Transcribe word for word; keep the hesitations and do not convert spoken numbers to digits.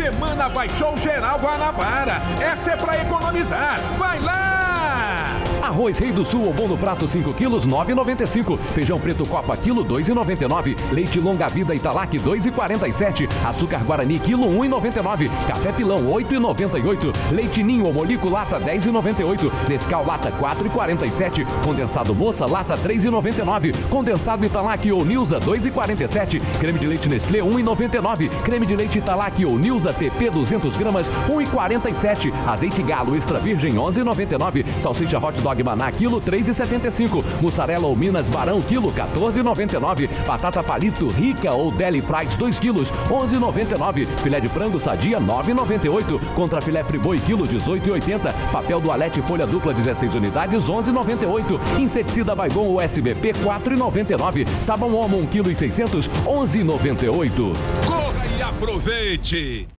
Semana Baixou Geral Guanabara. Essa é pra economizar. Vai lá! Arroz Rei do Sul ou bom no prato cinco quilos, nove reais e noventa e cinco centavos. Feijão preto Copa quilo, dois reais e noventa e nove centavos. Leite Longa Vida Italac, dois reais e quarenta e sete centavos. Açúcar Guarani quilo, um real e noventa e nove centavos. Café Pilão, oito reais e noventa e oito centavos. Leite Ninho ou Molico Lata, dez reais e noventa e oito centavos. Nescau Lata, quatro reais e quarenta e sete centavos. Condensado Moça Lata, três reais e noventa e nove centavos. Condensado Italac ou Nilza, dois reais e quarenta e sete centavos. Creme de leite Nestlé, um real e noventa e nove centavos. Creme de leite Italac ou Nilza T P duzentas gramas, um real e quarenta e sete centavos. Azeite Galo Extra Virgem, onze reais e noventa e nove centavos. Salsicha Hot Dog Maná, quilo, três reais e setenta e cinco centavos. Mussarela ou Minas Barão, quilo, quatorze reais e noventa e nove centavos. Batata Palito Rica ou Deli Fries, dois quilos, onze reais e noventa e nove centavos. Filé de frango Sadia, nove reais e noventa e oito centavos. Contra filé Friboi, quilo, dezoito reais e oitenta centavos. Papel Dualete Folha Dupla, dezesseis unidades, onze reais e noventa e oito centavos. Inseticida Baygon U S B P, quatro reais e noventa e nove centavos. Sabão Omo, um quilo e seiscentos, onze reais e noventa e oito centavos. Corra e aproveite!